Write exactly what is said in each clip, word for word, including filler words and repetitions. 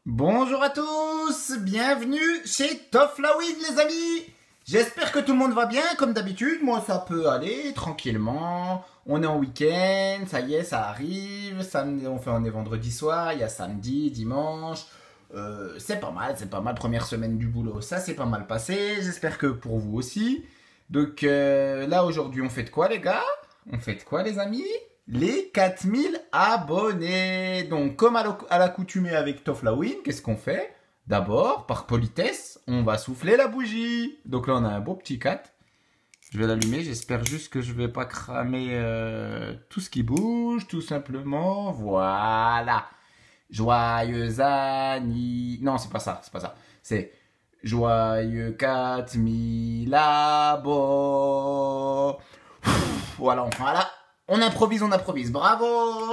Bonjour à tous, bienvenue chez Toflawin les amis. J'espère que tout le monde va bien comme d'habitude, moi ça peut aller tranquillement. On est en week-end, ça y est, ça arrive, samedi, on fait on est vendredi soir, il y a samedi, dimanche. Euh, c'est pas mal, c'est pas mal, première semaine du boulot, ça s'est pas mal passé, j'espère que pour vous aussi. Donc euh, là aujourd'hui on fait de quoi les gars? On fait de quoi les amis? Les quatre mille abonnés. Donc, comme à l'oc- à l'accoutumée avec Toflawin, qu'est-ce qu'on fait? D'abord, par politesse, on va souffler la bougie. Donc là, on a un beau petit quatre. Je vais l'allumer. J'espère juste que je vais pas cramer euh, tout ce qui bouge, tout simplement. Voilà. Joyeux anniversaire. Non, c'est pas ça. C'est pas ça. C'est joyeux quatre mille abos. Voilà, enfin là. On improvise, on improvise. Bravo!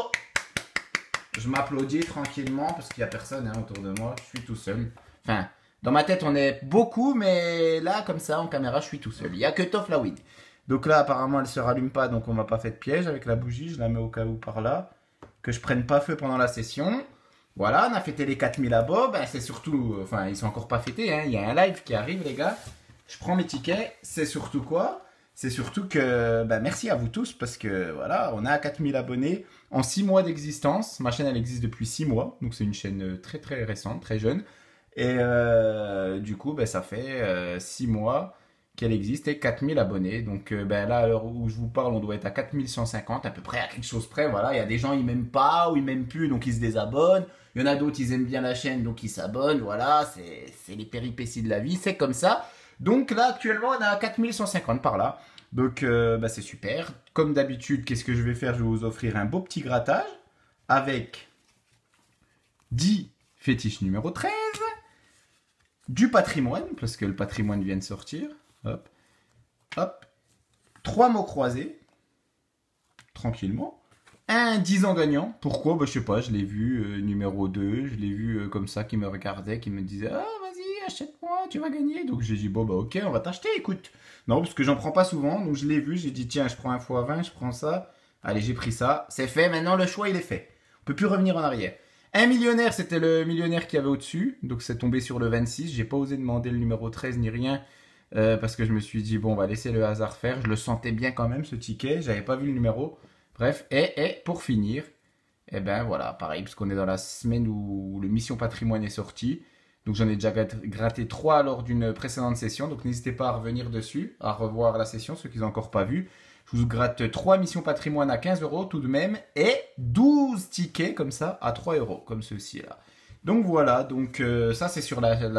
Je m'applaudis tranquillement parce qu'il n'y a personne hein, autour de moi. Je suis tout seul. Enfin, dans ma tête, on est beaucoup, mais là, comme ça, en caméra, je suis tout seul. Il n'y a que Toflawin. Donc là, apparemment, elle ne se rallume pas, donc on m'a pas fait de piège avec la bougie. Je la mets au cas où par là. Que je prenne pas feu pendant la session. Voilà, on a fêté les quatre mille abos. Ben, c'est surtout... Enfin, ils sont encore pas fêtés. Hein. Il y a un live qui arrive, les gars. Je prends mes tickets. C'est surtout quoi? C'est surtout que, bah, merci à vous tous parce que voilà, on a quatre mille abonnés en six mois d'existence. Ma chaîne, elle existe depuis six mois, donc c'est une chaîne très très récente, très jeune. Et euh, du coup, bah, ça fait euh, six mois qu'elle existe et quatre mille abonnés. Donc euh, bah, là, à l'heure où je vous parle, on doit être à quatre mille cent cinquante, à peu près à quelque chose près. Voilà, il y a des gens, ils m'aiment pas ou ils m'aiment plus, donc ils se désabonnent. Il y en a d'autres, ils aiment bien la chaîne, donc ils s'abonnent. Voilà, c'est c'est les péripéties de la vie, c'est comme ça. Donc là, actuellement, on a quatre mille cent cinquante par là. Donc, euh, bah, c'est super. Comme d'habitude, qu'est-ce que je vais faire? Je vais vous offrir un beau petit grattage avec dix fétiches numéro treize, du patrimoine, parce que le patrimoine vient de sortir. Hop, hop. Trois mots croisés, tranquillement. Un dix ans gagnant. Pourquoi? Bah, je sais pas, je l'ai vu euh, numéro deux. Je l'ai vu euh, comme ça, qui me regardait, qui me disait ah, vas-y, achète-moi, tu vas gagner. Donc j'ai dit bon, bah ok, on va t'acheter, écoute. Non, parce que j'en prends pas souvent. Donc je l'ai vu, j'ai dit tiens, je prends un fois vingt, je prends ça. Allez, j'ai pris ça. C'est fait, maintenant le choix il est fait. On peut plus revenir en arrière. Un millionnaire, c'était le millionnaire qui avait au-dessus. Donc c'est tombé sur le vingt-six. J'ai pas osé demander le numéro treize ni rien. euh, parce que je me suis dit bon, on va laisser le hasard faire. Je le sentais bien quand même, ce ticket. J'avais pas vu le numéro. Bref, et, et pour finir, eh ben voilà, pareil, puisqu'on est dans la semaine où le Mission Patrimoine est sorti. Donc j'en ai déjà gratté trois lors d'une précédente session. Donc n'hésitez pas à revenir dessus, à revoir la session, ceux qui n'ont encore pas vu. Je vous gratte trois missions patrimoine à quinze euros tout de même. Et douze tickets comme ça à trois euros, comme ceci là. Donc voilà, donc euh, ça c'est sur la,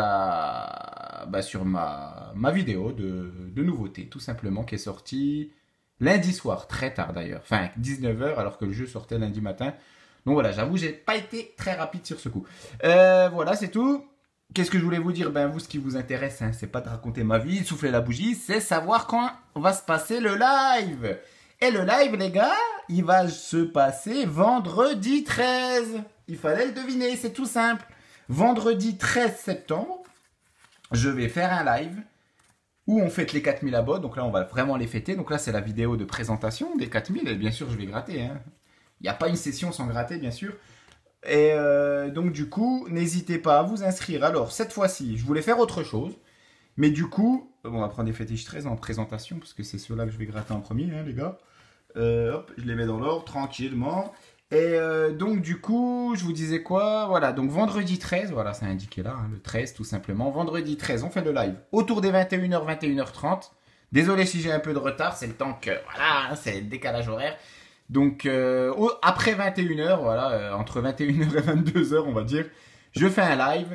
la bah, sur ma, ma vidéo de, de nouveauté, tout simplement, qui est sortie lundi soir, très tard d'ailleurs. Enfin, dix-neuf heures, alors que le jeu sortait lundi matin. Donc voilà, j'avoue, j'ai pas été très rapide sur ce coup. Euh, voilà, c'est tout. Qu'est-ce que je voulais vous dire? Ben, vous, ce qui vous intéresse, hein, c'est pas de raconter ma vie, de souffler la bougie, c'est savoir quand va se passer le live. Et le live, les gars, il va se passer vendredi treize. Il fallait le deviner, c'est tout simple. Vendredi treize septembre, je vais faire un live où on fête les quatre mille abos. Donc là, on va vraiment les fêter. Donc là, c'est la vidéo de présentation des quatre mille. Et bien sûr, je vais gratter. Hein. Il n'y a pas une session sans gratter, bien sûr. Et euh, donc, du coup, n'hésitez pas à vous inscrire. Alors, cette fois-ci, je voulais faire autre chose. Mais du coup, bon, on va prendre des fétiches treize en présentation, parce que c'est ceux-là que je vais gratter en premier, hein, les gars. Euh, hop, je les mets dans l'ordre, tranquillement. Et euh, donc, du coup, je vous disais quoi? Voilà, donc vendredi treize, voilà, c'est indiqué là, hein, le treize, tout simplement. Vendredi treize, on fait le live autour des vingt et une heures, vingt et une heures trente. Désolé si j'ai un peu de retard, c'est le temps que, voilà, hein, c'est le décalage horaire. Donc, euh, au, après vingt et une heures, voilà, euh, entre vingt et une heures et vingt-deux heures, on va dire, je fais un live.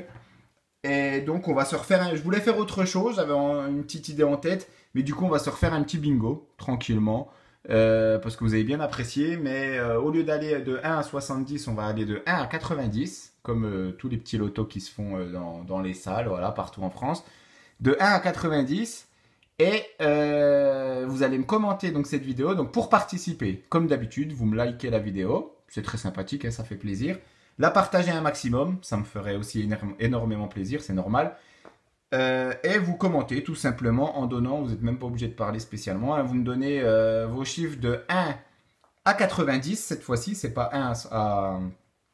Et donc, on va se refaire un... Je voulais faire autre chose, j'avais une petite idée en tête. Mais du coup, on va se refaire un petit bingo, tranquillement. Euh, parce que vous avez bien apprécié, mais euh, au lieu d'aller de un à soixante-dix, on va aller de un à quatre-vingt-dix, comme euh, tous les petits lotos qui se font euh, dans, dans les salles, voilà, partout en France. De un à quatre-vingt-dix, et euh, vous allez me commenter donc cette vidéo. Donc pour participer, comme d'habitude, vous me likez la vidéo, c'est très sympathique, hein, ça fait plaisir. La partager un maximum, ça me ferait aussi énormément plaisir, c'est normal. Euh, et vous commentez tout simplement en donnant, vous n'êtes même pas obligé de parler spécialement, hein, vous me donnez euh, vos chiffres de un à quatre-vingt-dix cette fois-ci, c'est pas un à,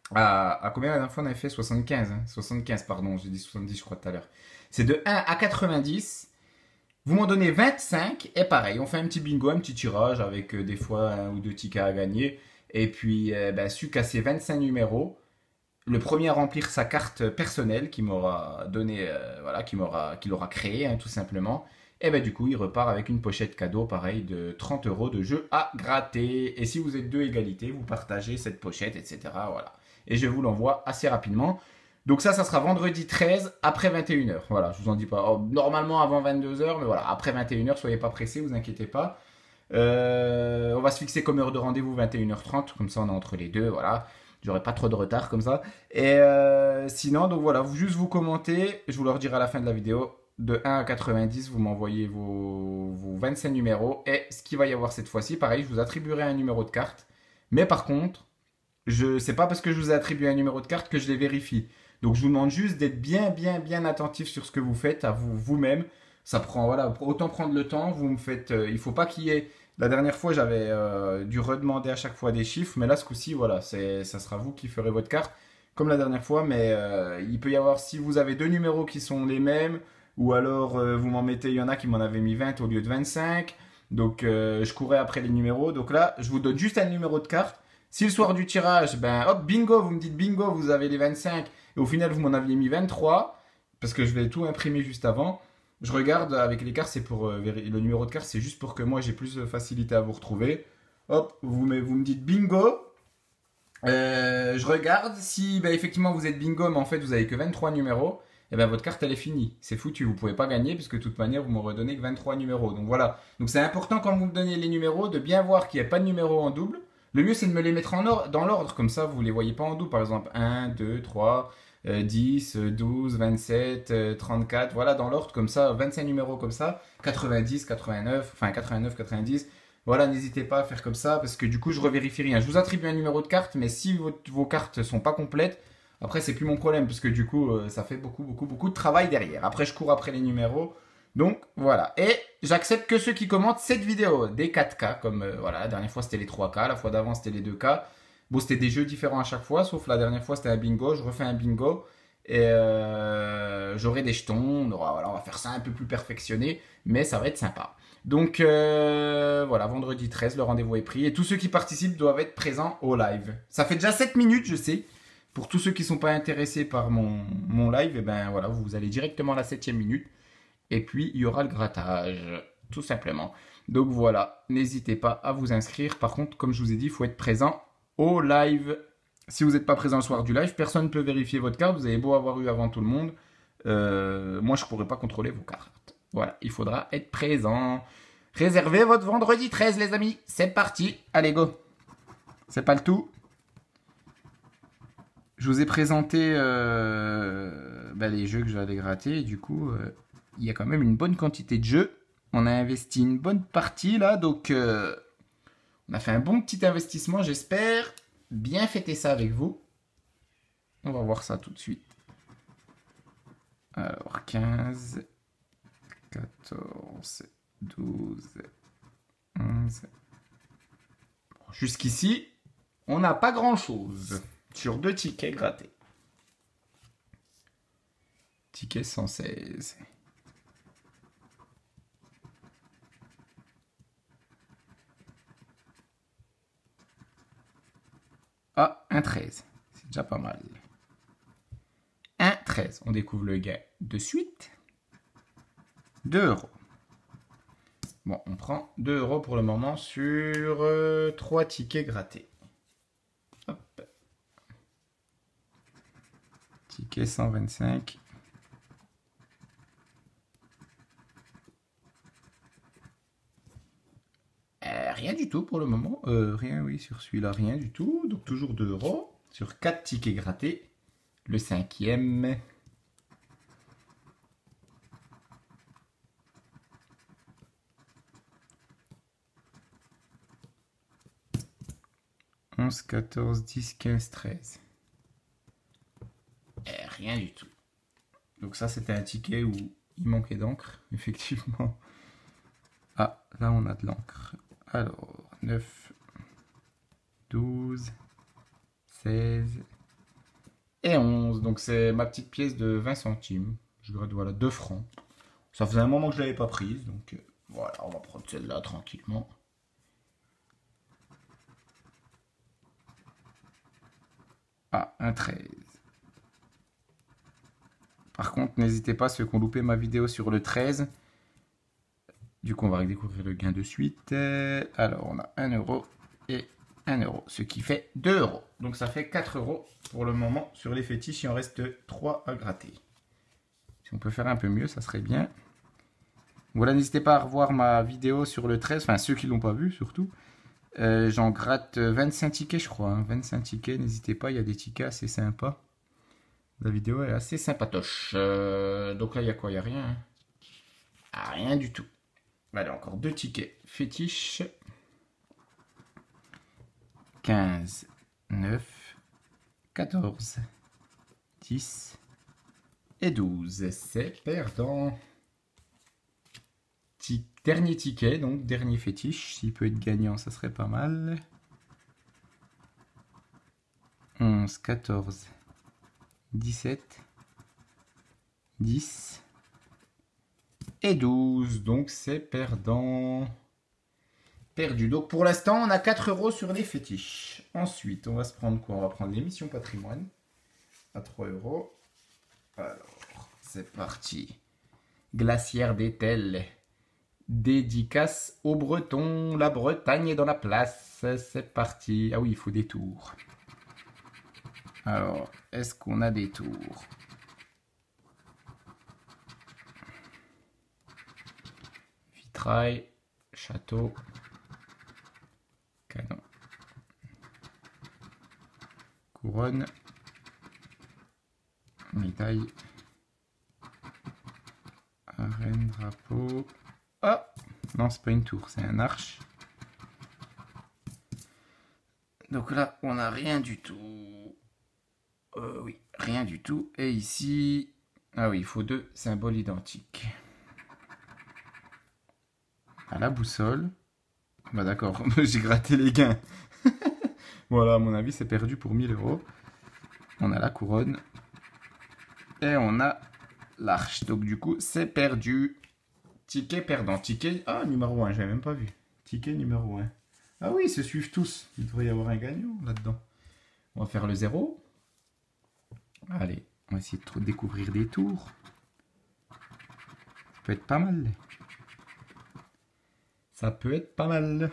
À, à combien la dernière fois on avait fait soixante-quinze, hein, soixante-quinze, pardon, j'ai dit soixante-dix, je crois, tout à l'heure. C'est de un à quatre-vingt-dix. Vous m'en donnez vingt-cinq, et pareil, on fait un petit bingo, un petit tirage avec euh, des fois un ou deux tickets à gagner. Et puis, euh, ben, su casser vingt-cinq numéros, le premier à remplir sa carte personnelle qui m'aura donné, euh, voilà, qui m'aura, qu'il aura créé, hein, tout simplement. Et ben du coup, il repart avec une pochette cadeau, pareil, de trente euros de jeu à gratter. Et si vous êtes deux égalités, vous partagez cette pochette, et cetera. Voilà. Et je vous l'envoie assez rapidement. Donc ça, ça sera vendredi treize, après vingt et une heures. Voilà, je vous en dis pas. Oh, normalement avant vingt-deux heures, mais voilà, après vingt et une heures, soyez pas pressés, vous inquiétez pas. Euh, on va se fixer comme heure de rendez-vous vingt et une heures trente, comme ça on est entre les deux, voilà. J'aurai pas trop de retard comme ça. Et euh, sinon, donc voilà, vous juste vous commentez, je vous le redirai à la fin de la vidéo. De un à quatre-vingt-dix, vous m'envoyez vos, vos vingt-cinq numéros. Et ce qu'il va y avoir cette fois-ci, pareil, je vous attribuerai un numéro de carte. Mais par contre, je sais pas parce que je vous ai attribué un numéro de carte que je les vérifie. Donc je vous demande juste d'être bien, bien, bien attentif sur ce que vous faites, à vous, vous-même. Ça prend, voilà, autant prendre le temps. Vous me faites, euh, il faut pas qu'il y ait. La dernière fois, j'avais euh, dû redemander à chaque fois des chiffres, mais là, ce coup-ci, voilà, c'est, ça sera vous qui ferez votre carte, comme la dernière fois. Mais euh, il peut y avoir, si vous avez deux numéros qui sont les mêmes, ou alors euh, vous m'en mettez, il y en a qui m'en avaient mis vingt au lieu de vingt-cinq. Donc euh, je courais après les numéros. Donc là, je vous donne juste un numéro de carte. Si le soir du tirage, ben hop, bingo, vous me dites bingo, vous avez les vingt-cinq, et au final vous m'en aviez mis vingt-trois, parce que je vais tout imprimer juste avant. Je regarde avec les cartes, c'est pour euh, le numéro de carte, c'est juste pour que moi j'ai plus de facilité à vous retrouver. Hop, vous me, vous me dites bingo. Euh, je regarde si ben, effectivement vous êtes bingo, mais en fait vous avez que vingt-trois numéros. Et ben votre carte elle est finie, c'est foutu, vous pouvez pas gagner puisque de toute manière vous m'aurez donné que vingt-trois numéros. Donc voilà, donc c'est important quand vous me donnez les numéros de bien voir qu'il n'y a pas de numéro en double. Le mieux c'est de me les mettre en or dans l'ordre, comme ça vous les voyez pas en double. Par exemple un, deux, trois, euh, dix, douze, vingt-sept, euh, trente-quatre, voilà dans l'ordre comme ça, vingt-cinq numéros comme ça, quatre-vingt-dix, quatre-vingt-neuf, enfin quatre-vingt-neuf, quatre-vingt-dix. Voilà, n'hésitez pas à faire comme ça parce que du coup je revérifie rien. Je vous attribue un numéro de carte, mais si vos, vos cartes sont pas complètes, après c'est plus mon problème parce que du coup euh, ça fait beaucoup beaucoup beaucoup de travail derrière. Après je cours après les numéros. Donc voilà. Et j'accepte que ceux qui commentent cette vidéo, des quatre K, comme euh, voilà, la dernière fois c'était les trois K, la fois d'avant c'était les deux K. Bon, c'était des jeux différents à chaque fois, sauf la dernière fois c'était un bingo, je refais un bingo. Et euh, j'aurai des jetons, on, aura, voilà, on va faire ça un peu plus perfectionné, mais ça va être sympa. Donc euh, voilà, vendredi treize, le rendez-vous est pris. Et tous ceux qui participent doivent être présents au live. Ça fait déjà sept minutes, je sais. Pour tous ceux qui ne sont pas intéressés par mon, mon live, et ben voilà, vous allez directement à la septième minute. Et puis, il y aura le grattage, tout simplement. Donc voilà, n'hésitez pas à vous inscrire. Par contre, comme je vous ai dit, il faut être présent au live. Si vous n'êtes pas présent le soir du live, personne ne peut vérifier votre carte. Vous avez beau avoir eu avant tout le monde. Euh, moi, je ne pourrai pas contrôler vos cartes. Voilà, il faudra être présent. Réservez votre vendredi treize, les amis. C'est parti. Allez, go. C'est pas le tout. Je vous ai présenté euh, bah, les jeux que j'allais gratter. Et du coup, euh, il y a quand même une bonne quantité de jeux. On a investi une bonne partie là. Donc, euh, on a fait un bon petit investissement, j'espère. Bien fêter ça avec vous. On va voir ça tout de suite. Alors, quinze, quatorze, douze, onze. Bon, jusqu'ici, on n'a pas grand-chose sur deux tickets grattés. Ticket cent seize. Ah, un treize. C'est déjà pas mal. un treize. On découvre le gars de suite. deux euros. Bon, on prend deux euros pour le moment sur euh, trois tickets grattés. Hop. Ticket cent vingt-cinq. Euh, rien du tout pour le moment. Euh, rien, oui, sur celui-là, rien du tout. Donc toujours deux euros sur quatre tickets grattés. Le cinquième. onze, quatorze, dix, quinze, treize. Euh, rien du tout. Donc ça, c'était un ticket où il manquait d'encre, effectivement. Ah, là, on a de l'encre. Alors, neuf, douze, seize, et onze. Donc c'est ma petite pièce de vingt centimes. Je gratte, voilà, deux francs. Ça faisait un moment que je ne l'avais pas prise. Donc euh, voilà, on va prendre celle-là tranquillement. Ah, un treize. Par contre, n'hésitez pas, ceux qui ont loupé ma vidéo sur le treize. Du coup, on va découvrir le gain de suite. Alors, on a un euro et un euro, ce qui fait deux euros. Donc, ça fait quatre euros pour le moment sur les fétiches. Il en reste trois à gratter. Si on peut faire un peu mieux, ça serait bien. Voilà, n'hésitez pas à revoir ma vidéo sur le treize. Enfin, ceux qui ne l'ont pas vu, surtout. Euh, J'en gratte vingt-cinq tickets, je crois. Hein. vingt-cinq tickets, n'hésitez pas. Il y a des tickets assez sympas. La vidéo est assez sympatoche. Euh, donc là, il y a quoi? Il n'y a rien. Hein. Ah, rien du tout. Allez, encore deux tickets fétiches. quinze, neuf, quatorze, dix et douze. C'est perdant. Ti- dernier ticket, donc dernier fétiche. S'il peut être gagnant, ça serait pas mal. onze, quatorze, dix-sept, dix et douze. Donc c'est perdant. Perdu. Donc pour l'instant, on a quatre euros sur les fétiches. Ensuite, on va se prendre quoi? On va prendre l'émission patrimoine à trois euros. Alors, c'est parti. Glacière d'Etel. Dédicace aux Bretons. La Bretagne est dans la place. C'est parti. Ah oui, il faut des tours. Alors, est-ce qu'on a des tours? Vitrail, château, canon, couronne, médaille, arène, drapeau. Ah, non, c'est pas une tour, c'est un arche. Donc là, on n'a rien du tout. Euh, oui, rien du tout. Et ici, ah oui, il faut deux symboles identiques. À la boussole. Bah d'accord, j'ai gratté les gains. Voilà, à mon avis, c'est perdu pour mille euros. On a la couronne. Et on a l'arche. Donc du coup, c'est perdu. Ticket perdant. Ticket... Ah, numéro un, j'avais même pas vu. Ticket numéro un. Ah oui, ils se suivent tous. Il devrait y avoir un gagnant là-dedans. On va faire le zéro. Allez, on va essayer de découvrir des tours. Ça peut être pas mal. Ça peut être pas mal.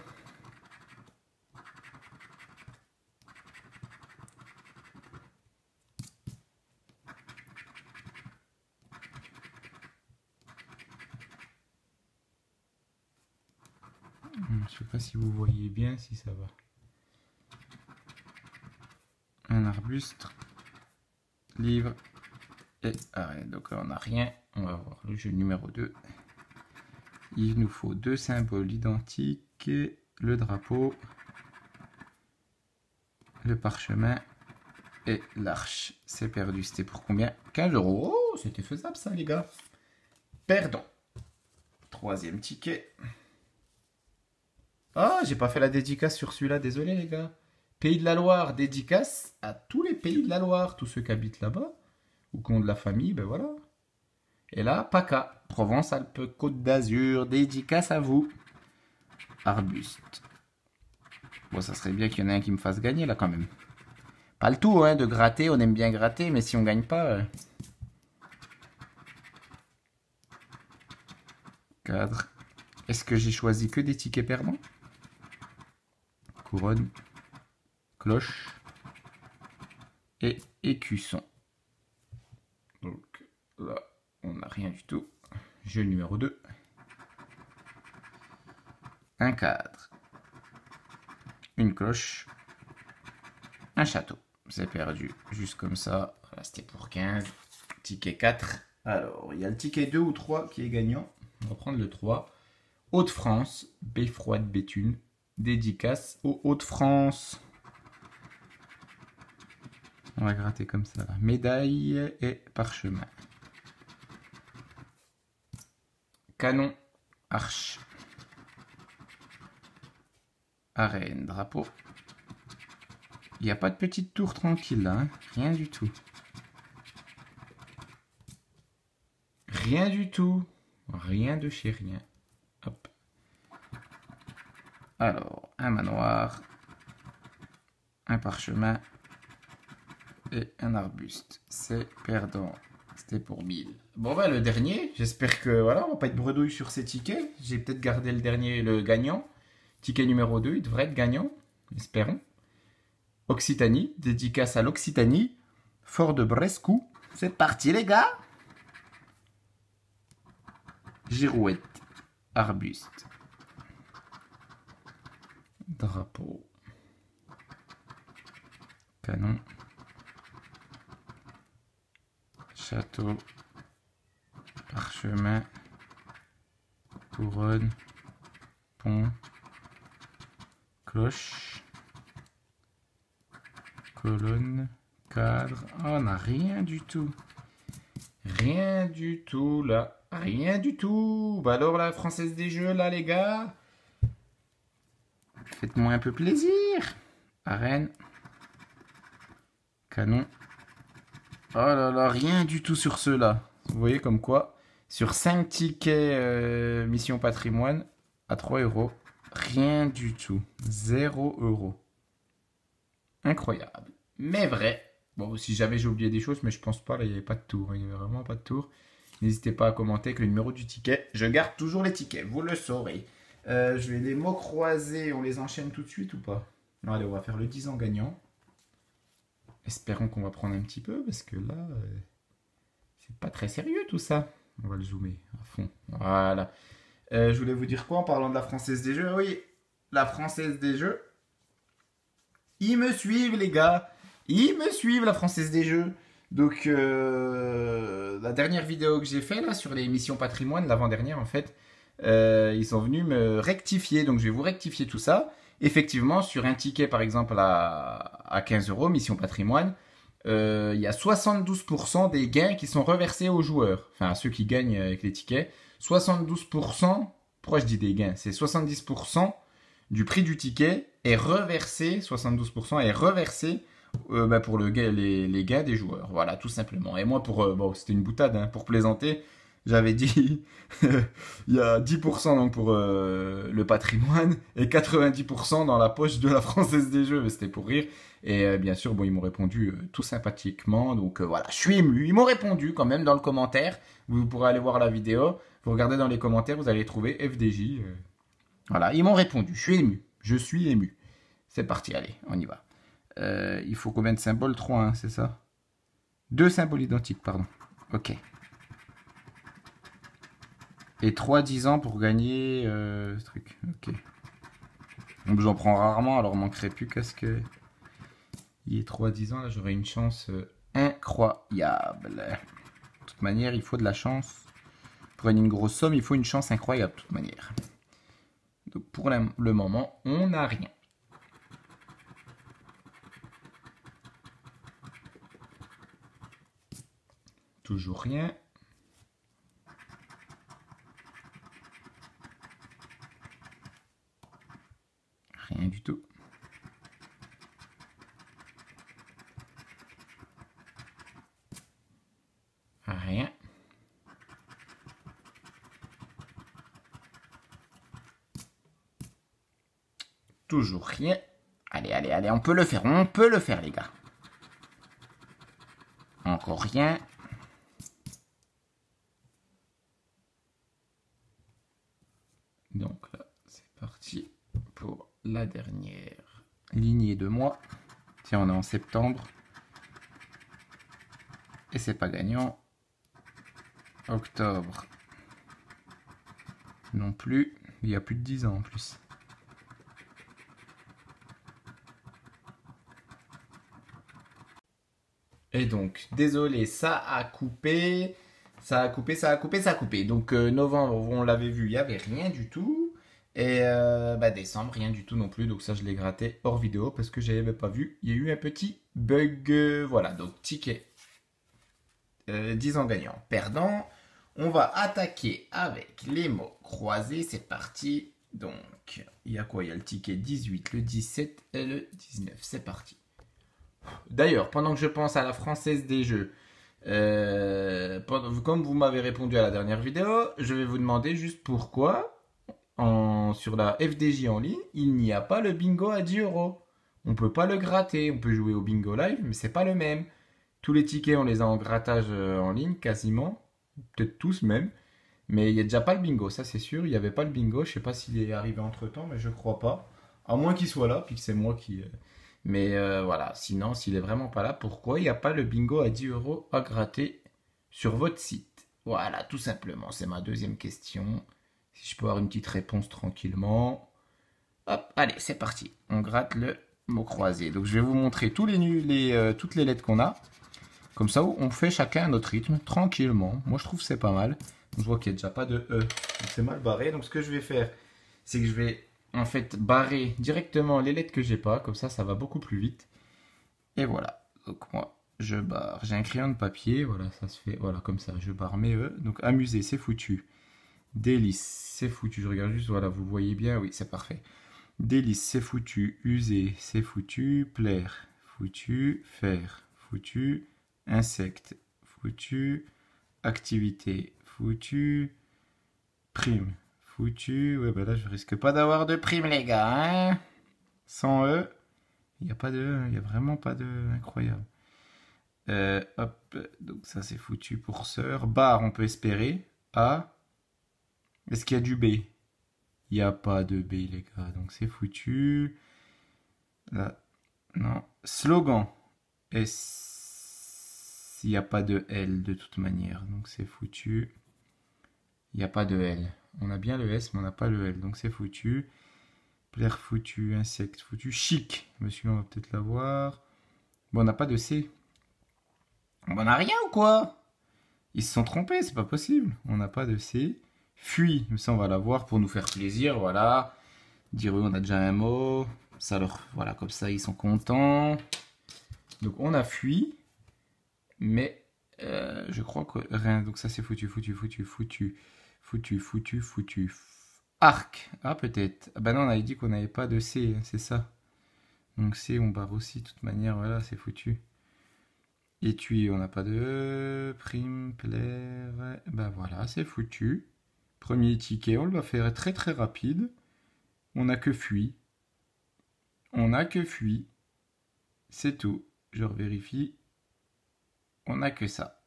Je sais pas si vous voyez bien, si ça va. Un arbuste, livre et arrête. Donc là, on n'a rien. On va voir le jeu numéro deux. Il nous faut deux symboles identiques. Le drapeau, le parchemin et l'arche. C'est perdu. C'était pour combien? quinze euros. Oh, c'était faisable ça, les gars. Perdons. Troisième ticket. Ah, j'ai pas fait la dédicace sur celui-là, désolé les gars. Pays de la Loire, dédicace à tous les pays de la Loire, tous ceux qui habitent là-bas, ou qui ont de la famille, ben voilà. Et là, PACA, Provence-Alpes-Côte d'Azur, dédicace à vous. Arbuste. Bon, ça serait bien qu'il y en ait un qui me fasse gagner là quand même. Pas le tout, hein, de gratter, on aime bien gratter, mais si on gagne pas... Euh... Cadre. Est-ce que j'ai choisi que des tickets perdants? Couronne, cloche et écusson. Donc là, on n'a rien du tout. Jeu numéro deux. Un cadre, une cloche, un château. C'est perdu, juste comme ça. Voilà, c'était pour quinze. Ticket quatre. Alors, il y a le ticket deux ou trois qui est gagnant. On va prendre le trois. Hauts-de-France, Beffroide Béthune. Dédicace aux Hauts-de-France. On va gratter comme ça. Médaille et parchemin. Canon, arche. Arène, drapeau. Il n'y a pas de petite tour tranquille là, hein. Rien du tout. rien du tout. Rien de chez rien. Hop. Alors, un manoir, un parchemin et un arbuste. C'est perdant. C'était pour mille. Bon bah le dernier, j'espère que voilà, on va pas être bredouille sur ces tickets. J'ai peut-être gardé le dernier, le gagnant. Ticket numéro deux, il devrait être gagnant. Espérons. Occitanie, dédicace à l'Occitanie. Fort de Brescou. C'est parti les gars. Girouette. Arbuste. Drapeau. Canon. Château. Parchemin. Couronne. Pont. Cloche. Colonne. Cadre. Oh, on n'a rien du tout. Rien du tout là. Rien du tout. Bah alors la Française des Jeux là les gars. Faites-moi un peu plaisir. Arène. Canon. Oh là là, rien du tout sur ceux-là. Vous voyez comme quoi, sur cinq tickets euh, Mission Patrimoine, à trois euros, rien du tout. zéro euro. Incroyable. Mais vrai. Bon, si jamais j'ai oublié des choses, mais je pense pas, là, il n'y avait pas de tour. Il n'y avait vraiment pas de tour. N'hésitez pas à commenter avec le numéro du ticket. Je garde toujours les tickets, vous le saurez. Euh, je vais les mots croisés, on les enchaîne tout de suite ou pas? Non, allez, on va faire le dix ans gagnant. Espérons qu'on va prendre un petit peu, parce que là, euh, c'est pas très sérieux tout ça. On va le zoomer à fond. Voilà. Euh, je voulais vous dire quoi en parlant de la Française des Jeux? Oui, la Française des Jeux. Ils me suivent les gars. Ils me suivent la Française des Jeux. Donc, euh, la dernière vidéo que j'ai fait là sur les missions patrimoine, l'avant-dernière en fait, euh, ils sont venus me rectifier. Donc, je vais vous rectifier tout ça. Effectivement, sur un ticket par exemple à, à quinze euros, mission patrimoine, euh, il y a soixante-douze pour cent des gains qui sont reversés aux joueurs. Enfin, à ceux qui gagnent avec les tickets. soixante-douze pour cent, pourquoi je dis des gains? C'est soixante-dix pour cent du prix du ticket est reversé, soixante-douze pour cent est reversé euh, bah pour le, les, les gains des joueurs. Voilà, tout simplement. Et moi, pour euh, bon, c'était une boutade, hein, pour plaisanter, j'avais dit il y a dix pour cent donc pour euh, le patrimoine et quatre-vingt-dix pour cent dans la poche de la Française des Jeux. Mais c'était pour rire. Et euh, bien sûr, bon, ils m'ont répondu euh, tout sympathiquement. Donc euh, voilà, je suis ému. Ils m'ont répondu quand même dans le commentaire. Vous pourrez aller voir la vidéo. Vous regardez dans les commentaires, vous allez trouver F D J. Euh, voilà, ils m'ont répondu. Je suis ému. Je suis ému. C'est parti, allez, on y va. Euh, il faut combien de symboles? Trois, hein, c'est ça? Deux symboles identiques, pardon. Ok. Et trois dix ans pour gagner euh, ce truc. Ok. Donc j'en prends rarement, alors il manquerait plus qu'à ce que il y ait trois dix ans. Là, j'aurais une chance euh, incroyable. De toute manière, il faut de la chance. Pour gagner une grosse somme, il faut une chance incroyable, de toute manière. Donc pour le moment, on n'a rien. Toujours rien. Rien du tout. Rien. Toujours rien. Allez, allez, allez, on peut le faire, on peut le faire les gars. Encore rien. Donc là, c'est parti pour la dernière lignée de mois. Tiens, on est en septembre. Et c'est pas gagnant. Octobre. Non plus. Il y a plus de dix ans en plus. Et donc, désolé, ça a coupé. Ça a coupé, ça a coupé, ça a coupé. Donc, euh, novembre, on l'avait vu, il n'y avait rien du tout. Et euh, bah, décembre, rien du tout non plus. Donc, ça, je l'ai gratté hors vidéo parce que je n'avais pas vu. Il y a eu un petit bug. Euh, voilà, donc, ticket. Euh, dix ans gagnant. Perdant. On va attaquer avec les mots croisés. C'est parti. Donc, il y a quoi? Il y a le ticket dix-huit, le dix-sept et le dix-neuf. C'est parti. D'ailleurs, pendant que je pense à la Française des Jeux, euh, pendant- comme vous m'avez répondu à la dernière vidéo, je vais vous demander juste pourquoi en, sur la F D J en ligne, il n'y a pas le bingo à dix euros. On peut pas le gratter. On peut jouer au bingo live, mais c'est pas le même. Tous les tickets, on les a en grattage euh, en ligne, quasiment. Peut-être tous même. Mais il n'y a déjà pas le bingo, ça c'est sûr. Il n'y avait pas le bingo. Je sais pas s'il est arrivé entre temps, mais je crois pas. À moins qu'il soit là, puis que c'est moi qui. euh, Mais euh, voilà, sinon, s'il est vraiment pas là, pourquoi il n'y a pas le bingo à dix euros à gratter sur votre site? Voilà, tout simplement. C'est ma deuxième question. Si je peux avoir une petite réponse tranquillement. Hop, allez, c'est parti. On gratte le mot croisé. Donc je vais vous montrer tous les, nu- les, euh, toutes les lettres qu'on a. Comme ça, on fait chacun à notre rythme, tranquillement. Moi, je trouve que c'est pas mal. Je vois qu'il n'y a déjà pas de E. Donc, c'est mal barré. Donc, ce que je vais faire, c'est que je vais en fait barrer directement les lettres que j'ai pas. Comme ça, ça va beaucoup plus vite. Et voilà. Donc, moi, je barre. J'ai un crayon de papier. Voilà, ça se fait. Voilà, comme ça. Je barre mes E. Donc, amuser, c'est foutu. Délice, c'est foutu. Je regarde juste. Voilà, vous voyez bien. Oui, c'est parfait. Délice, c'est foutu. User, c'est foutu. Plaire, foutu. Faire, foutu. Insecte, foutu. Activité, foutu. Prime, foutu. Ouais, bah là, je risque pas d'avoir de prime, les gars. Hein, sans E, il n'y a pas de E. Il n'y a vraiment pas de E. Incroyable. Euh, hop, donc ça, c'est foutu pour sœur. Bar, on peut espérer. A. Est-ce qu'il y a du B? Il n'y a pas de B, les gars. Donc, c'est foutu. Là, non. Slogan. S. Il n'y a pas de L de toute manière, donc c'est foutu. Il n'y a pas de L. On a bien le S, mais on n'a pas le L, donc c'est foutu. Plaire foutu, insecte foutu. Chic, monsieur, on va peut-être l'avoir. Bon, on n'a pas de C. Bon, on n'a rien ou quoi? Ils se sont trompés, c'est pas possible. On n'a pas de C. Fuit, mais ça on va l'avoir pour nous faire plaisir, voilà. Dire oui, on a déjà un mot. Ça leur, voilà, comme ça ils sont contents. Donc on a fui. Mais euh, je crois que rien. Donc ça c'est foutu, foutu, foutu, foutu, foutu, foutu, foutu. Arc. Ah peut-être. Ah bah non, on avait dit qu'on n'avait pas de C, hein, c'est ça. Donc C, on barre aussi de toute manière. Voilà, c'est foutu. Étui, on n'a pas de prime, plaire. Ben voilà, c'est foutu. Premier ticket, on le va faire très très rapide. On n'a que fui. On n'a que fui. C'est tout. Je revérifie. On n'a que ça.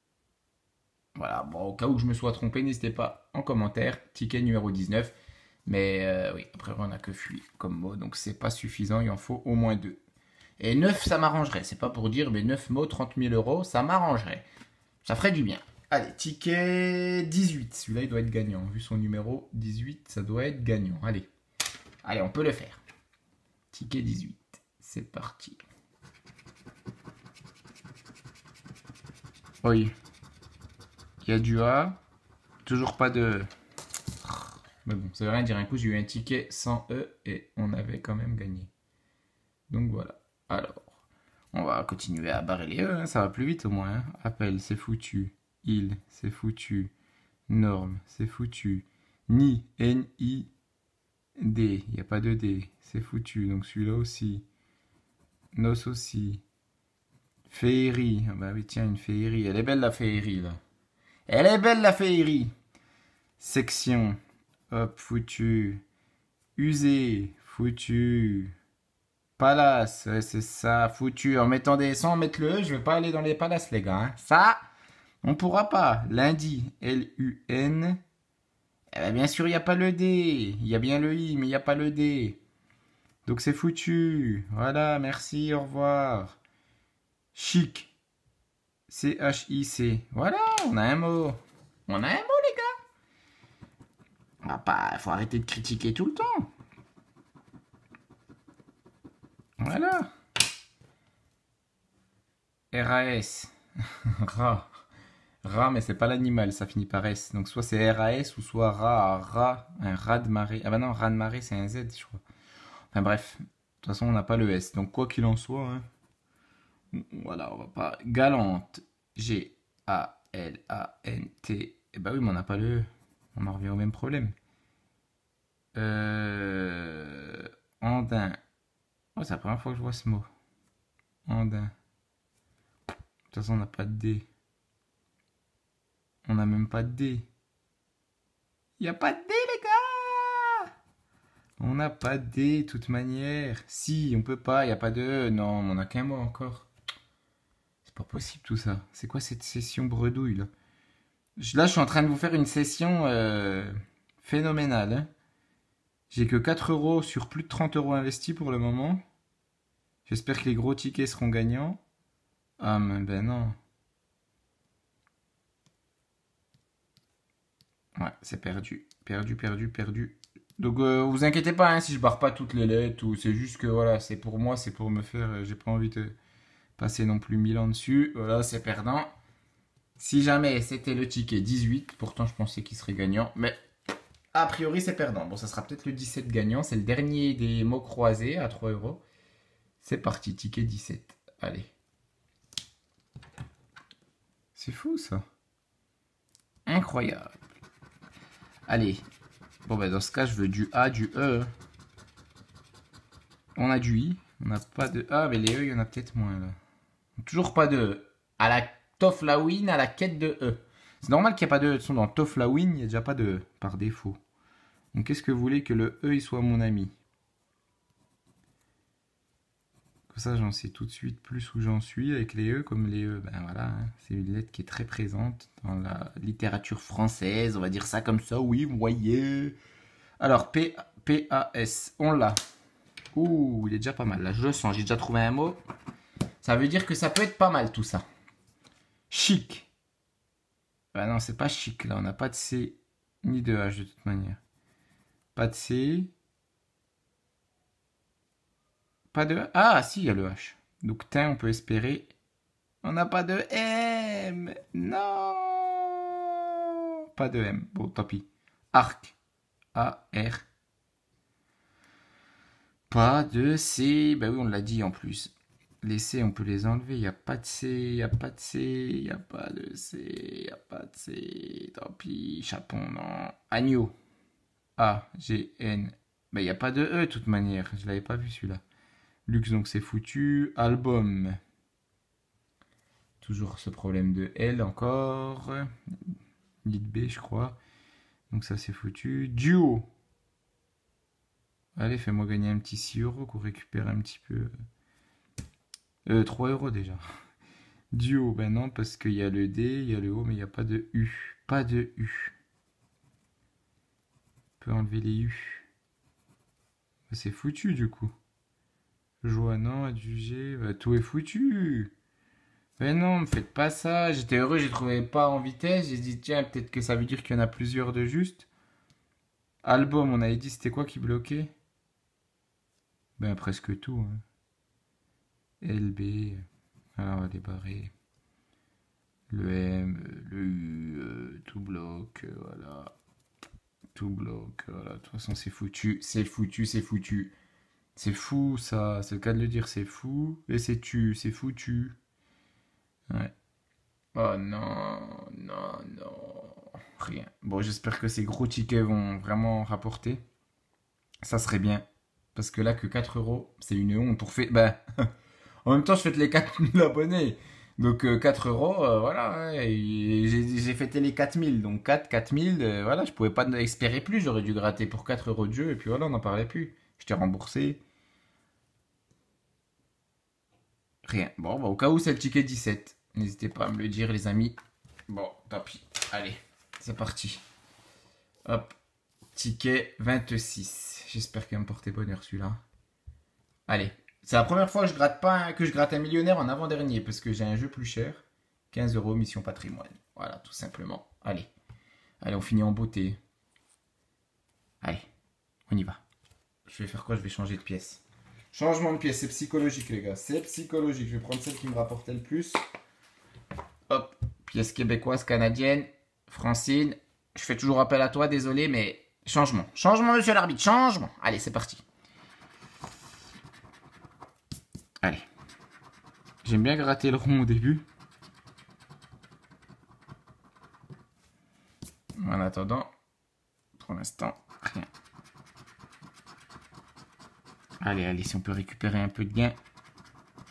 Voilà, bon, au cas où je me sois trompé, n'hésitez pas en commentaire. Ticket numéro dix-neuf. Mais euh, oui, après on n'a que fui comme mot, donc c'est pas suffisant, il en faut au moins deux. Et neuf, ça m'arrangerait. C'est pas pour dire, mais neuf mots, trente mille euros, ça m'arrangerait. Ça ferait du bien. Allez, ticket dix-huit. Celui-là, il doit être gagnant. Vu son numéro dix-huit, ça doit être gagnant. Allez, allez, on peut le faire. Ticket dix-huit. C'est parti. Oui. Il y a du A. Toujours pas de... Mais bon, ça veut rien dire. Un coup, j'ai eu un ticket sans E et on avait quand même gagné. Donc voilà. Alors, on va continuer à barrer les E. Hein. Ça va plus vite au moins. Hein. Appel, c'est foutu. Il, c'est foutu. Norme, c'est foutu. Ni, N I D. Il n'y a pas de D. C'est foutu. Donc celui-là aussi. Nos aussi. Féerie. Ah bah oui, tiens, une féerie. Elle est belle la féerie là. Elle est belle la féerie. Section. Hop, foutu. Usé. Foutu. Palace. Ouais, c'est ça. Foutu. En mettant des sans mettre le E, je vais pas aller dans les palaces, les gars. Hein. Ça, on pourra pas. Lundi. L U N. Eh ben, bien sûr, il n'y a pas le D. Il y a bien le I, mais il n'y a pas le D. Donc c'est foutu. Voilà, merci, au revoir. Chic. C H I C. Voilà, on a un mot. On a un mot, les gars. On va pas, faut arrêter de critiquer tout le temps. Voilà. R A S. Rat. Rat, mais c'est pas l'animal, ça finit par S. Donc soit c'est R A S ou soit rat. Rat. Un rat de marée. Ah bah non, rat de marée, c'est un Z, je crois. Enfin bref. De toute façon, on n'a pas le S. Donc quoi qu'il en soit, hein. Voilà, on va pas. Galante. G A L A N T. Eh bah oui, mais on n'a pas le E. On en revient au même problème. Euh... Andin. Oh, c'est la première fois que je vois ce mot. Andin. De toute façon, on n'a pas de D. On n'a même pas de dés. Il n'y a pas de dés, les gars. On n'a pas de dés, de toute manière. Si, on peut pas, il n'y a pas de E. Non, on n'a qu'un mot encore. C'est pas possible tout ça. C'est quoi cette session bredouille, là? Là, je suis en train de vous faire une session euh, phénoménale. Hein. J'ai que quatre euros sur plus de trente euros investis pour le moment. J'espère que les gros tickets seront gagnants. Ah, mais ben non. Ouais, c'est perdu. Perdu, perdu, perdu. Donc, euh, vous inquiétez pas hein, si je barre pas toutes les lettres. Ou c'est juste que, voilà, c'est pour moi, c'est pour me faire... Euh, J'ai pas envie de passer non plus mille ans dessus. Voilà, c'est perdant. Si jamais c'était le ticket dix-huit, pourtant je pensais qu'il serait gagnant. Mais, a priori, c'est perdant. Bon, ça sera peut-être le dix-sept gagnant. C'est le dernier des mots croisés à trois euros. C'est parti, ticket dix-sept. Allez. C'est fou, ça. Incroyable. Allez. Bon, ben dans ce cas, je veux du A, du E. On a du I. On n'a pas de A, mais les E, il y en a peut-être moins, là. Toujours pas de E. À la Toflawin, à la quête de E. C'est normal qu'il n'y ait pas de E. De toute façon, dans Toflawin, il n'y a déjà pas de E, par défaut. Donc, qu'est-ce que vous voulez que le E, il soit mon ami? Comme ça, j'en sais tout de suite plus où j'en suis avec les E. Comme les E, ben voilà, hein, c'est une lettre qui est très présente dans la littérature française. On va dire ça comme ça, oui, vous voyez. Alors, P, P A S, on l'a. Ouh, il est déjà pas mal. Là, je le sens, j'ai déjà trouvé un mot. Ça veut dire que ça peut être pas mal tout ça. Chic. Ben non, c'est pas chic là. On n'a pas de C ni de H de toute manière. Pas de C. Pas de... Ah, si, il y a le H. Donc, tiens, on peut espérer. On n'a pas de M. Non. Pas de M. Bon, tant pis. Arc. A, R. Pas de C. Ben oui, on l'a dit en plus. Les C, on peut les enlever. Il n'y a pas de C. Il n'y a pas de C. Il n'y a pas de C. Il n'y a pas de C. Tant pis. Chapon, non. Agneau. A, G, N. Ben, il n'y a pas de E, de toute manière. Je ne l'avais pas vu, celui-là. Luxe, donc c'est foutu. Album. Toujours ce problème de L encore. Lit B, je crois. Donc ça, c'est foutu. Duo. Allez, fais-moi gagner un petit six euros qu'on récupère un petit peu. Euh, trois euros déjà. Duo, ben non, parce qu'il y a le D, il y a le O, mais il n'y a pas de U. Pas de U. On peut enlever les U. C'est foutu, du coup. Joie, non, adjugé, bah, tout est foutu. Mais non, me faites pas ça. J'étais heureux, j'ai trouvé pas en vitesse. J'ai dit, tiens, peut-être que ça veut dire qu'il y en a plusieurs de juste. Album, on avait dit, c'était quoi qui bloquait? Ben, presque tout. Hein. L B, alors on va débarrer. Le M, le U, euh, tout bloque, euh, voilà. Tout bloque, voilà. De toute façon, c'est foutu, c'est foutu, c'est foutu. C'est fou ça, c'est le cas de le dire, c'est fou. Et c'est tu, c'est foutu. Ouais. Oh non, non, non. Rien. Bon, j'espère que ces gros tickets vont vraiment rapporter. Ça serait bien. Parce que là, que quatre euros, c'est une honte pour faire... Ben, en même temps, je fête les quatre mille abonnés. Donc euh, quatre euros, euh, voilà. Hein, j'ai fêté les quatre mille. Donc quatre, quatre mille, euh, voilà. Je pouvais pas espérer plus. J'aurais dû gratter pour quatre euros de jeu. Et puis voilà, on n'en parlait plus. Je t'ai remboursé. Rien. Bon, bah, au cas où c'est le ticket dix-sept. N'hésitez pas à me le dire, les amis. Bon, tant pis. Allez, c'est parti. Hop. Ticket vingt-six. J'espère qu'il va me porter bonheur celui-là. Allez. C'est la première fois que je gratte pas, que je gratte un millionnaire en avant-dernier. Parce que j'ai un jeu plus cher. quinze euros, mission patrimoine. Voilà, tout simplement. Allez. Allez, on finit en beauté. Allez, on y va. Je vais faire quoi? Je vais changer de pièce. Changement de pièce, c'est psychologique les gars, c'est psychologique. Je vais prendre celle qui me rapportait le plus. Hop, pièce québécoise, canadienne, Francine. Je fais toujours appel à toi, désolé, mais changement. Changement, monsieur l'arbitre, changement. Allez, c'est parti. Allez. J'aime bien gratter le rond au début. En attendant, pour l'instant, rien. Allez, allez, si on peut récupérer un peu de gain.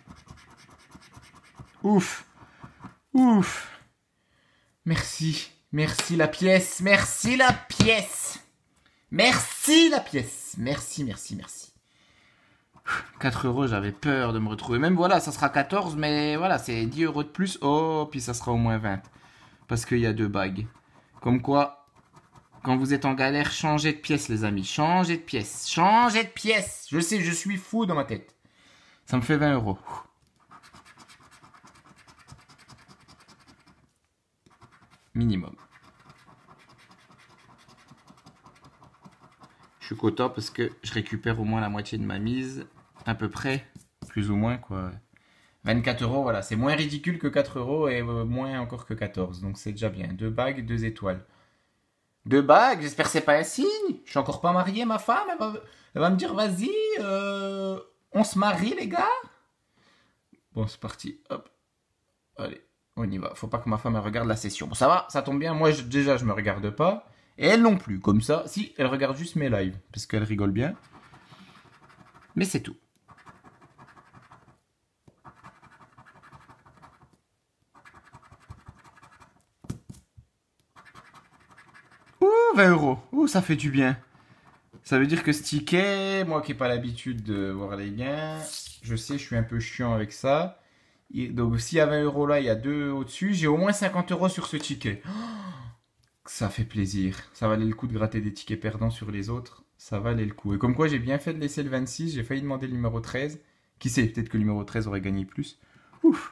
Ouf. Ouf. Merci. Merci la pièce, merci la pièce. Merci la pièce. Merci, merci, merci. quatre euros, j'avais peur de me retrouver. Même voilà, ça sera quatorze, mais voilà, c'est dix euros de plus. Oh, puis ça sera au moins vingt. Parce qu'il y a deux bagues. Comme quoi, quand vous êtes en galère, changez de pièce, les amis. Changez de pièce. Changez de pièce. Je sais, je suis fou dans ma tête. Ça me fait vingt euros. Minimum. Je suis content parce que je récupère au moins la moitié de ma mise. À peu près. Plus ou moins, quoi. vingt-quatre euros, voilà. C'est moins ridicule que quatre euros et moins encore que quatorze. Donc c'est déjà bien. Deux bagues, deux étoiles. Deux bagues, j'espère que c'est pas un signe. Je suis encore pas marié, ma femme. Elle va, elle va me dire, vas-y, euh, on se marie, les gars. Bon, c'est parti. Hop. Allez, on y va. Faut pas que ma femme elle regarde la session. Bon, ça va, ça tombe bien. Moi, je, déjà, je me regarde pas. Et elle non plus. Comme ça, si, elle regarde juste mes lives. Parce qu'elle rigole bien. Mais c'est tout. Ouh, vingt euros. Ouh, ça fait du bien. Ça veut dire que ce ticket, moi qui n'ai pas l'habitude de voir les gains, je sais, je suis un peu chiant avec ça. Et donc, s'il y a vingt euros là, il y a deux au-dessus. J'ai au moins cinquante euros sur ce ticket. Oh, ça fait plaisir. Ça valait le coup de gratter des tickets perdants sur les autres. Ça valait le coup. Et comme quoi, j'ai bien fait de laisser le vingt-six. J'ai failli demander le numéro treize. Qui sait, peut-être que le numéro treize aurait gagné plus. Ouf.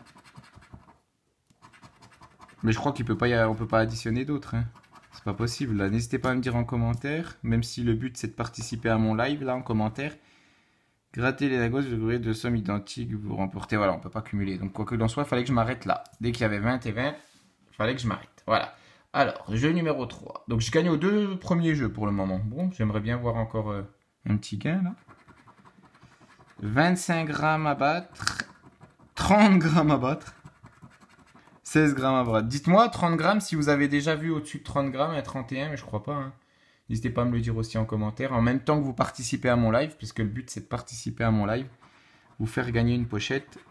Mais je crois qu'il peut pas y a... on peut pas additionner d'autres. Hein. C'est pas possible. Là, n'hésitez pas à me dire en commentaire. Même si le but, c'est de participer à mon live, là, en commentaire. Grattez les Lagos, vous aurez deux sommes identiques, vous remportez. Voilà, on peut pas cumuler. Donc, quoi que l'on soit, il fallait que je m'arrête là. Dès qu'il y avait vingt et vingt, il fallait que je m'arrête. Voilà. Alors, jeu numéro trois. Donc, je gagne aux deux premiers jeux pour le moment. Bon, j'aimerais bien voir encore euh, un petit gain, là. vingt-cinq grammes à battre. trente grammes à battre. seize grammes à battre. Dites-moi, trente grammes, si vous avez déjà vu au-dessus de trente grammes, à trente et un, mais je crois pas, hein. N'hésitez pas à me le dire aussi en commentaire, en même temps que vous participez à mon live, puisque le but c'est de participer à mon live, vous faire gagner une pochette.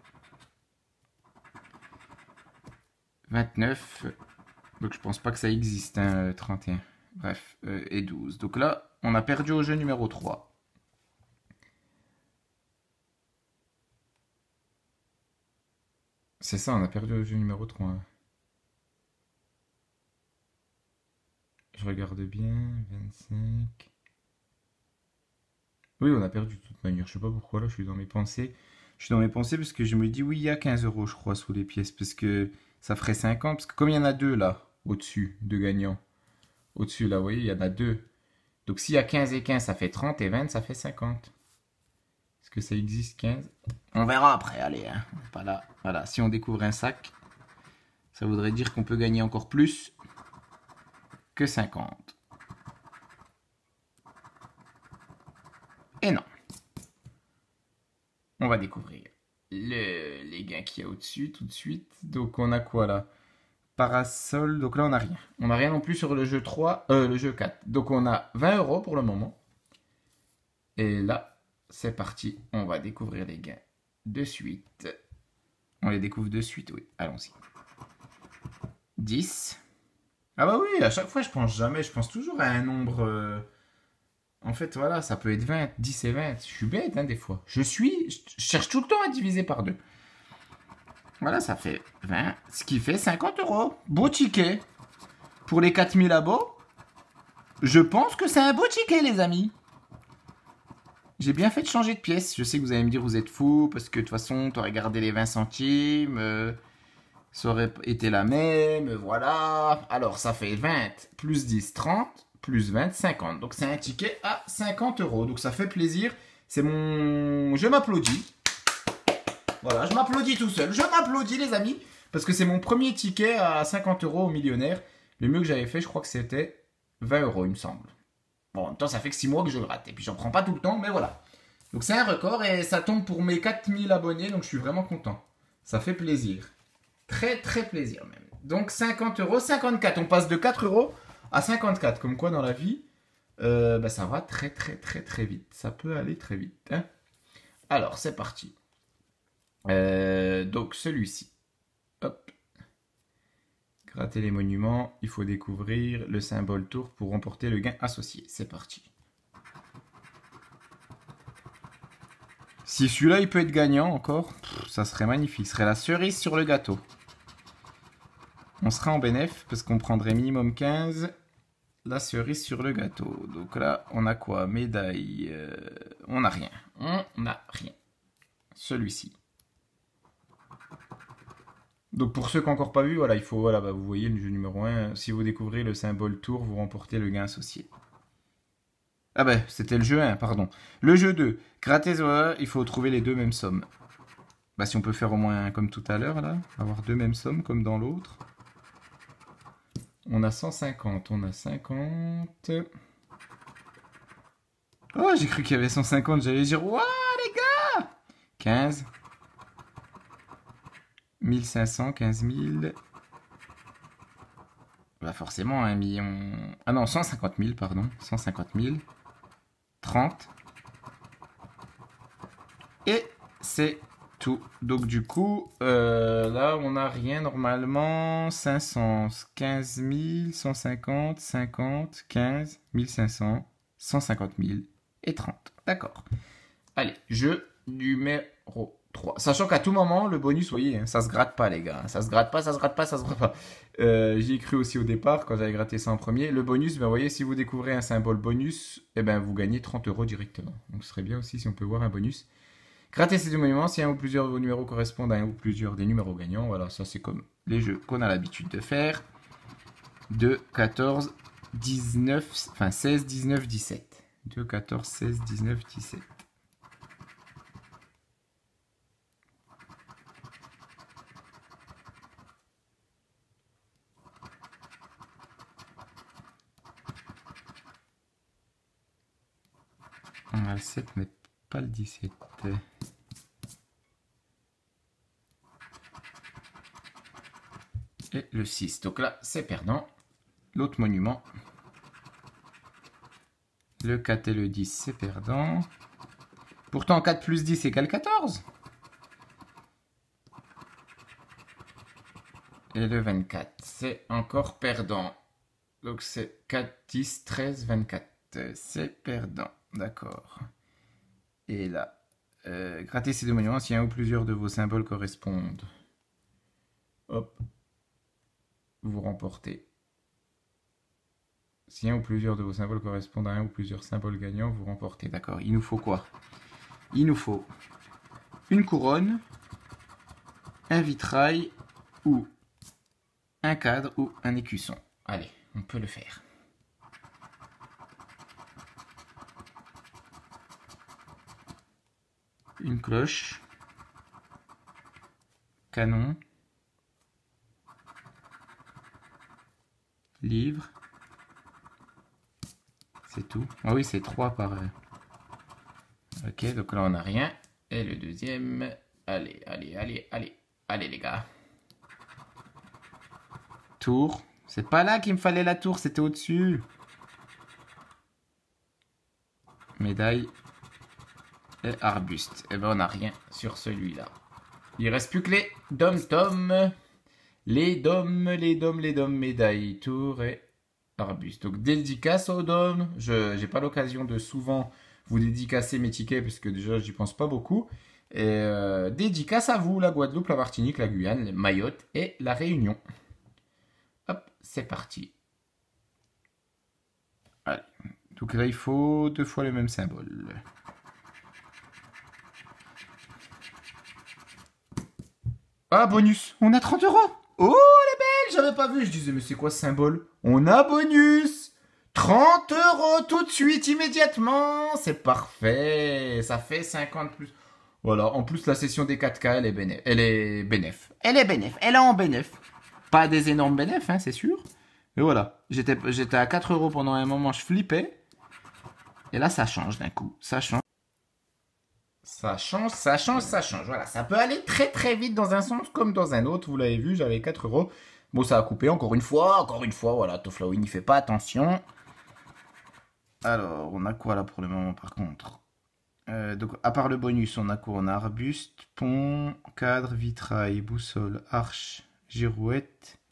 vingt-neuf, donc je pense pas que ça existe, hein, trente et un. Bref, euh, et douze. Donc là, on a perdu au jeu numéro trois. C'est ça, on a perdu au jeu numéro trois. Je regarde bien, vingt-cinq... Oui, on a perdu de toute manière. Je sais pas pourquoi là, je suis dans mes pensées. Je suis dans mes pensées parce que je me dis, oui, il y a quinze euros, je crois, sous les pièces. Parce que ça ferait cinquante. Parce que comme il y en a deux là, au-dessus, deux gagnants. Au-dessus là, vous voyez, il y en a deux. Donc s'il y a quinze et quinze, ça fait trente. Et vingt, ça fait cinquante. Est-ce que ça existe, quinze? On verra après, allez. Hein. Pas là. Voilà, si on découvre un sac, ça voudrait dire qu'on peut gagner encore plus que cinquante. Et non. On va découvrir le, les gains qu'il y a au-dessus tout de suite. Donc on a quoi là? Parasol, donc là on n'a rien. On n'a rien non plus sur le jeu trois, euh, le jeu quatre. Donc on a vingt euros pour le moment. Et là, c'est parti. On va découvrir les gains de suite. On les découvre de suite, oui. Allons-y. dix. Ah bah oui, à chaque fois je pense jamais. Je pense toujours à un nombre... Euh... En fait, voilà, ça peut être vingt, dix et vingt. Je suis bête, hein, des fois. Je suis... Je cherche tout le temps à diviser par deux. Voilà, ça fait vingt, ce qui fait cinquante euros. Beau ticket. Pour les quatre mille abos, je pense que c'est un beau ticket, les amis. J'ai bien fait de changer de pièce. Je sais que vous allez me dire, vous êtes fous, parce que de toute façon, tu aurais gardé les vingt centimes. Euh, ça aurait été la même, voilà. Alors, ça fait vingt, plus dix, trente. Plus vingt, cinquante. Donc c'est un ticket à cinquante euros. Donc ça fait plaisir. C'est mon... Je m'applaudis. Voilà, je m'applaudis tout seul. Je m'applaudis les amis. Parce que c'est mon premier ticket à cinquante euros au millionnaire. Le mieux que j'avais fait, je crois que c'était vingt euros, il me semble. Bon, en même temps, ça fait que six mois que je gratte. Et puis j'en prends pas tout le temps, mais voilà. Donc c'est un record et ça tombe pour mes quatre mille abonnés. Donc je suis vraiment content. Ça fait plaisir. Très très plaisir même. Donc cinquante euros, cinquante-quatre. On passe de quatre euros à cinquante-quatre, comme quoi dans la vie, euh, bah, ça va très très très très vite. Ça peut aller très vite. Hein. Alors, c'est parti. Euh, donc, celui-ci. Hop. Gratter les monuments, il faut découvrir le symbole tour pour remporter le gain associé. C'est parti. Si celui-là, il peut être gagnant encore, pff, ça serait magnifique. Ce serait la cerise sur le gâteau. On sera en bénéf parce qu'on prendrait minimum quinze. La cerise sur le gâteau. Donc là, on a quoi? Médaille. Euh, on n'a rien. On n'a rien. Celui-ci. Donc pour ceux qui n'ont encore pas vu, voilà, il faut, voilà, bah, vous voyez le jeu numéro un. Si vous découvrez le symbole tour, vous remportez le gain associé. Ah ben, c'était le jeu un, pardon. Le jeu deux. Gratter, il faut trouver les deux mêmes sommes. Bah si on peut faire au moins comme tout à l'heure, là. Avoir deux mêmes sommes comme dans l'autre. On a cent cinquante, on a cinquante. Oh, j'ai cru qu'il y avait cent cinquante, j'allais dire, waouh les gars! quinze. mille cinq cents, quinze mille. Bah forcément, un million... Ah non, cent cinquante mille, pardon. cent cinquante mille. trente. Et c'est tout. Donc du coup, euh, là, on n'a rien normalement. cinq cents, quinze mille, cent cinquante, cinquante, quinze, mille cinq cents, cent cinquante mille et trente. D'accord. Allez, jeu numéro trois. Sachant qu'à tout moment, le bonus, vous voyez, hein, ça se gratte pas, les gars. Ça se gratte pas, ça se gratte pas, ça se gratte pas. Euh, J'y ai cru aussi au départ, quand j'avais gratté ça en premier. Le bonus, ben, vous voyez, si vous découvrez un symbole bonus, eh ben, vous gagnez trente euros directement. Donc ce serait bien aussi si on peut voir un bonus. Grattez ces deux monuments si un ou plusieurs de vos numéros correspondent à un ou plusieurs des numéros gagnants. Voilà, ça c'est comme les jeux qu'on a l'habitude de faire. deux, quatorze, dix-neuf, enfin seize, dix-neuf, dix-sept. deux, quatorze, seize, dix-neuf, dix-sept. On a le sept, mais pas le dix-sept. Et le six. Donc là, c'est perdant. L'autre monument. Le quatre et le dix, c'est perdant. Pourtant, quatre plus dix égale quatorze. Et le vingt-quatre, c'est encore perdant. Donc c'est quatre, dix, treize, vingt-quatre. C'est perdant. D'accord. Et là, euh, grattez ces deux monuments si un ou plusieurs de vos symboles correspondent. Hop. Vous remportez. Si un ou plusieurs de vos symboles correspondent à un ou plusieurs symboles gagnants, vous remportez. D'accord. Il nous faut quoi? Il nous faut une couronne, un vitrail ou un cadre ou un écusson. Allez, on peut le faire. Une cloche, canon, livre, c'est tout. Ah oui, c'est trois par... Ok, donc là on n'a rien. Et le deuxième, allez, allez, allez, allez, allez les gars. Tour, c'est pas là qu'il me fallait la tour, c'était au-dessus. Médaille. Et arbuste. Et ben on n'a rien sur celui-là. Il reste plus que les dom-tom. Les dom, les dom, les dom, médaille, tour et arbuste. Donc dédicace aux dom. Je n'ai pas l'occasion de souvent vous dédicacer mes tickets parce que déjà j'y pense pas beaucoup. Et euh, dédicace à vous, la Guadeloupe, la Martinique, la Guyane, la Mayotte et la Réunion. Hop, c'est parti. Allez. Donc là il faut deux fois le même symbole. Ah, bonus. On a trente euros. Oh, elle est belle. J'avais pas vu. Je disais, mais c'est quoi ce symbole? On a bonus. trente euros tout de suite, immédiatement. C'est parfait. Ça fait cinquante plus. Voilà. En plus, la session des quatre K, elle est bénéf. Elle est bénéf. Elle est bénéf. Elle est en bénéf. Pas des énormes bénéf, hein, c'est sûr. Mais voilà. J'étais j'étais à quatre euros pendant un moment. Je flippais. Et là, ça change d'un coup. Ça change. Ça change, ça change, ça change. Voilà, ça peut aller très très vite dans un sens comme dans un autre. Vous l'avez vu, j'avais quatre euros. Bon, ça a coupé encore une fois, encore une fois. Voilà, Toflawin, il fait pas attention. Alors, on a quoi là pour le moment par contre? euh, Donc, à part le bonus, on a quoi? On a arbuste, pont, cadre, vitrail, boussole, arche, girouette,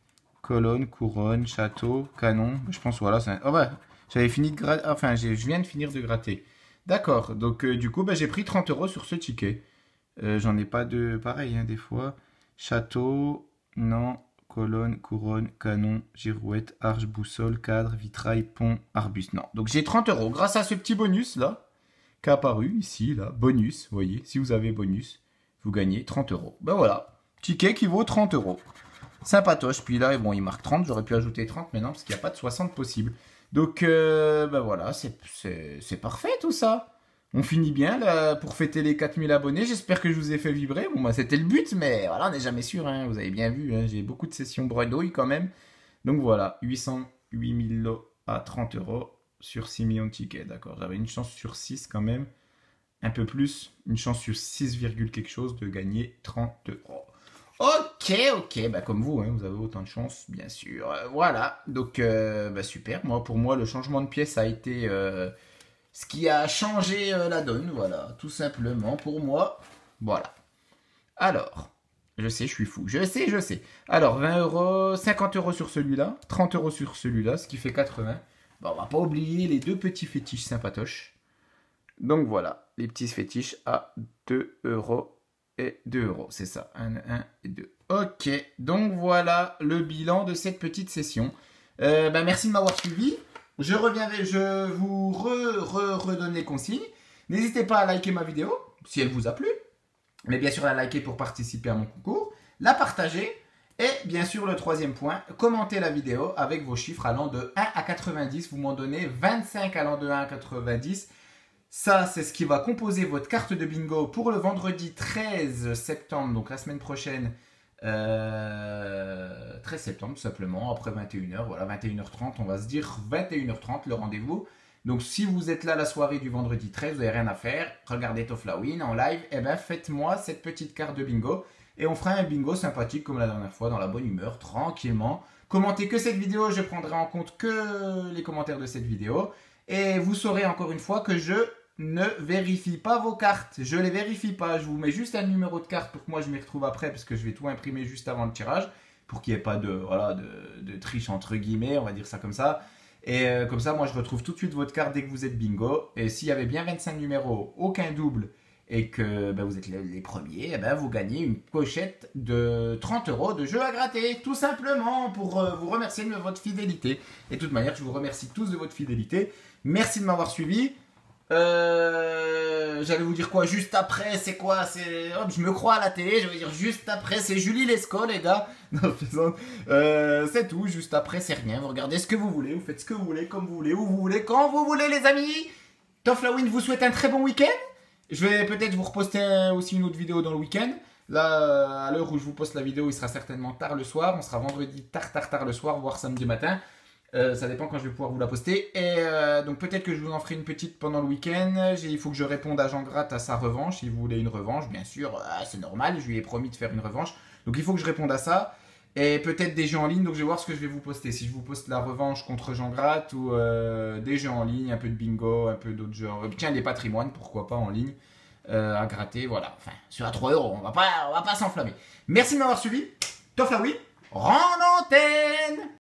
colonne, couronne, château, canon. Je pense, voilà. Un... Oh bah, j'avais fini de gratter. Enfin, je viens de finir de gratter. D'accord. Donc, euh, du coup, bah, j'ai pris trente euros sur ce ticket. Euh, J'en ai pas de pareil, hein, des fois. Château, non. Colonne, couronne, canon, girouette, arche, boussole, cadre, vitrail, pont, arbuste. Non. Donc, j'ai trente euros grâce à ce petit bonus là qui est apparu ici, là. Bonus, vous voyez. Si vous avez bonus, vous gagnez trente euros. Ben voilà. Ticket qui vaut trente euros. Sympatoche. Puis là, bon, il marque trente. J'aurais pu ajouter trente, mais non, parce qu'il n'y a pas de soixante possible. Donc, euh, ben voilà, c'est parfait tout ça. On finit bien là pour fêter les quatre mille abonnés. J'espère que je vous ai fait vibrer. Bon, bah, c'était le but, mais voilà, on n'est jamais sûr. Hein. Vous avez bien vu, hein. J'ai beaucoup de sessions bredouille quand même. Donc voilà, huit cent huit mille lots à trente euros sur six millions de tickets. D'accord, j'avais une chance sur six quand même. Un peu plus, une chance sur six, quelque chose de gagner trente euros. Ok, ok, bah comme vous, hein, vous avez autant de chance, bien sûr. Euh, voilà, donc euh, bah, super. Moi, pour moi, le changement de pièce a été euh, ce qui a changé euh, la donne. Voilà, tout simplement pour moi. Voilà. Alors, je sais, je suis fou. Je sais, je sais. Alors, vingt euros, cinquante euros sur celui-là, trente euros sur celui-là, ce qui fait quatre-vingts. Bon, on va pas oublier les deux petits fétiches sympatoches. Donc voilà, les petits fétiches à deux euros. Et deux euros, c'est ça. un, un et deux. Ok, donc voilà le bilan de cette petite session. Euh, ben merci de m'avoir suivi. Je reviendrai, je vous re, re, redonne les consignes. N'hésitez pas à liker ma vidéo, si elle vous a plu. Mais bien sûr, la liker pour participer à mon concours. La partager. Et bien sûr, le troisième point, commentez la vidéo avec vos chiffres allant de un à quatre-vingt-dix. Vous m'en donnez vingt-cinq allant de un à quatre-vingt-dix. Ça, c'est ce qui va composer votre carte de bingo pour le vendredi treize septembre, donc la semaine prochaine, euh, treize septembre tout simplement, après vingt et une heures, voilà, vingt et une heures trente, on va se dire vingt et une heures trente le rendez-vous. Donc si vous êtes là la soirée du vendredi treize, vous n'avez rien à faire, regardez Toflawin en live, et ben faites-moi cette petite carte de bingo, et on fera un bingo sympathique comme la dernière fois, dans la bonne humeur, tranquillement. Commentez que cette vidéo, je prendrai en compte que les commentaires de cette vidéo. Et vous saurez encore une fois que je ne vérifie pas vos cartes. Je ne les vérifie pas. Je vous mets juste un numéro de carte pour que moi je m'y retrouve après parce que je vais tout imprimer juste avant le tirage pour qu'il n'y ait pas de, voilà, de, de triche entre guillemets, on va dire ça comme ça. Et euh, comme ça, moi je retrouve tout de suite votre carte dès que vous êtes bingo. Et s'il y avait bien vingt-cinq numéros, aucun double et que ben, vous êtes les, les premiers, eh ben, vous gagnez une pochette de trente euros de jeu à gratter. Tout simplement pour euh, vous remercier de votre fidélité. Et de toute manière, je vous remercie tous de votre fidélité. Merci de m'avoir suivi. Euh, J'allais vous dire quoi juste après, c'est quoi? C'est, hop, je me crois à la télé. Je vais dire juste après, c'est Julie Lescaut, les gars. Non, euh, c'est tout. Juste après, c'est rien. Vous regardez ce que vous voulez, vous faites ce que vous voulez, comme vous voulez, où vous voulez, quand vous voulez, les amis. Toflawin vous souhaite un très bon week-end. Je vais peut-être vous reposter aussi une autre vidéo dans le week-end. Là, à l'heure où je vous poste la vidéo, il sera certainement tard le soir. On sera vendredi tard, tard, tard le soir, voire samedi matin. Euh, ça dépend quand je vais pouvoir vous la poster. Et euh, donc peut-être que je vous en ferai une petite pendant le week-end. Il faut que je réponde à Jean Gratte à sa revanche. Si vous voulez une revanche, bien sûr, euh, c'est normal. Je lui ai promis de faire une revanche. Donc il faut que je réponde à ça. Et peut-être des jeux en ligne. Donc je vais voir ce que je vais vous poster. Si je vous poste la revanche contre Jean Gratte ou euh, des jeux en ligne, un peu de bingo, un peu d'autres jeux. Tiens, les patrimoines, pourquoi pas en ligne. Euh, à gratter, voilà. Enfin, sur à trois euros, on va pas, on va pas s'enflammer. Merci de m'avoir suivi. Toflawin, rend antenne.